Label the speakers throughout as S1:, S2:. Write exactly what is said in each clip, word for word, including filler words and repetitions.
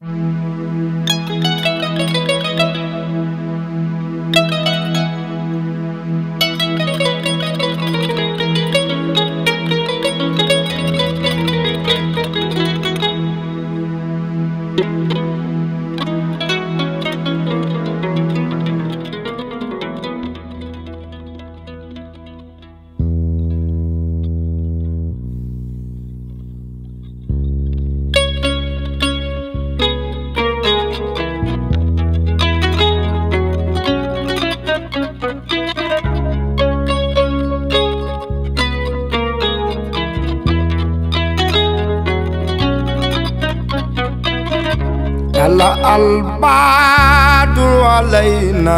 S1: Ala albadu alaina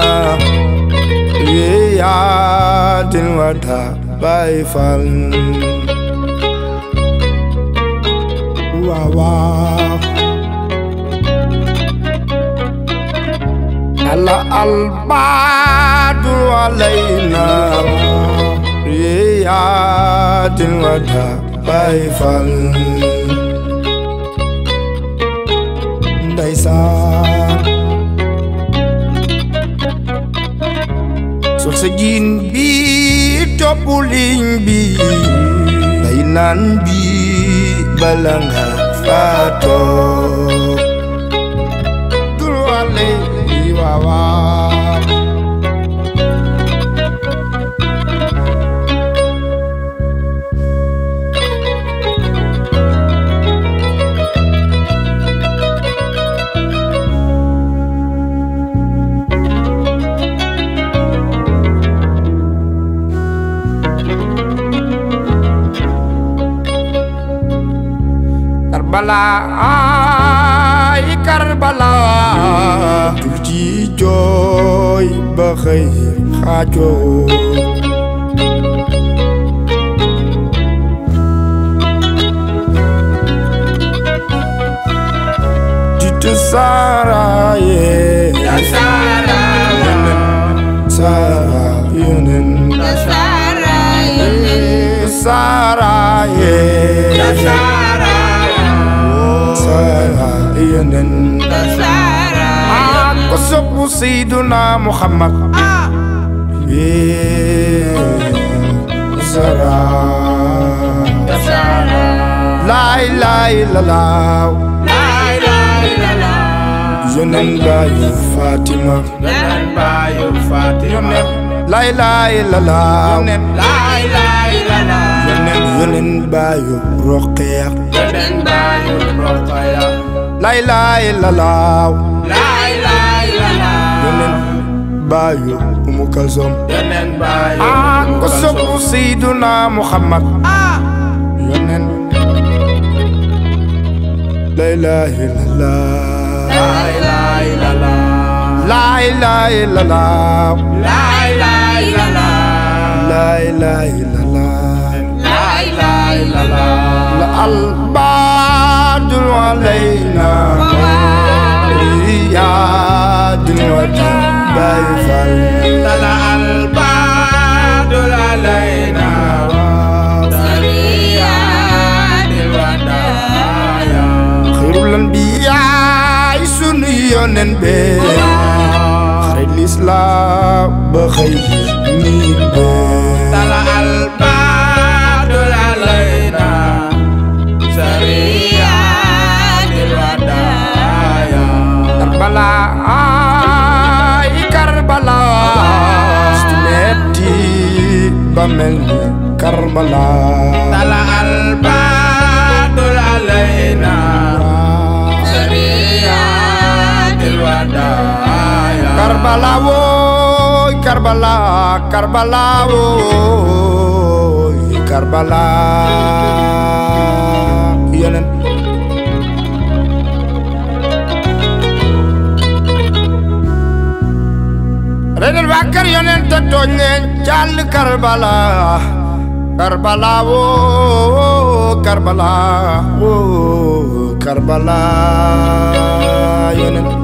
S1: ya din wada baifal wa wa Ala albadu alaina ya din wada baifal Ndeysaan sol sa jiin bi topp liñ bi day naan bi bala nga faatoo dul wale bi waawaa Karbala ay Karbala dul ci jooy ba xëy xaajoo di te saaraaye ya saara yonen saara yonen ya saara yonen saaraaye ya saara yonen ko soppu Seydina Muhammad sara la ilaha illallah la ilaha illallah yonen bayu Fatima yonen bayu Fatima la ilaha illallah yonen la ilaha illallah yonen yonen bayu Roqaya yonen bayu Roqaya la ilaha illallah la ilaha illallah yonen bayu Umu Kalsum yonen bayu ko soppu Seydina Muhammad yonen la ilaha illallah la ilaha illallah la ilaha illallah la ilaha illallah la ilaha illallah la ilaha illallah la albadul alaina ya dinwata baifal la albadul alaina ya dinwata ya khairul anbiya sunu yonen be xarit l'islam ba xëy ni be tala albadul alaina sariya dilwadaya Karbala ay Karbala stumeti ba mel ni Karbala tala albadul alaina sariya dilwadaya Karbala woy Karbala Karbala woy Karbala yonen Renal bakar yonen te tooñ leen jàll Karbala Karbala wo Karbala wo Karbala yonen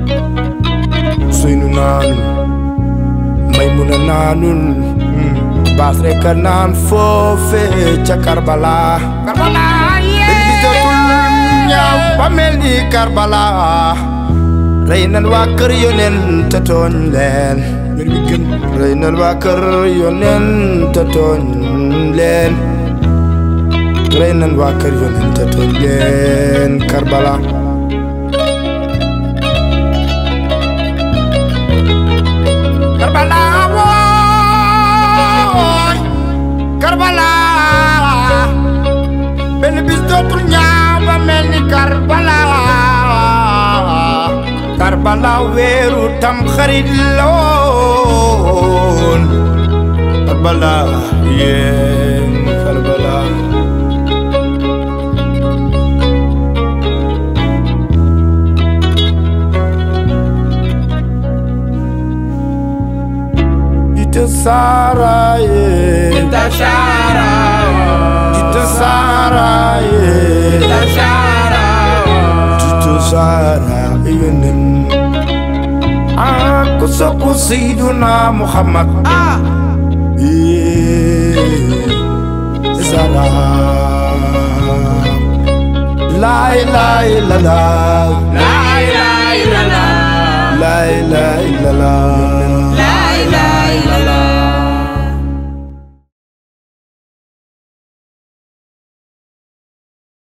S1: Suynu naanun Maymuna naanun baas rek a naan foofe ca Karbala Karbala yee gisatul ñaaw ba mel ni Karbala rey nan waa kër yonen te tooñ leen rey nan waa kër yonen te tooñ leen rey nan waa kër yonen te tooñ leen Karbala Karbala wooy Karbala benn bis dootul ñaaw ba mel ni Karbala Karbala weeru tam xarit la woon Karbala yéen Karbala Dita Sara ye Dita Sara Dita Sara ye Dita Sara Dita Sara yonen aku sopp Seydina Muhammad ah Sara la ilaha illallah la ilaha illallah la ilaha illallah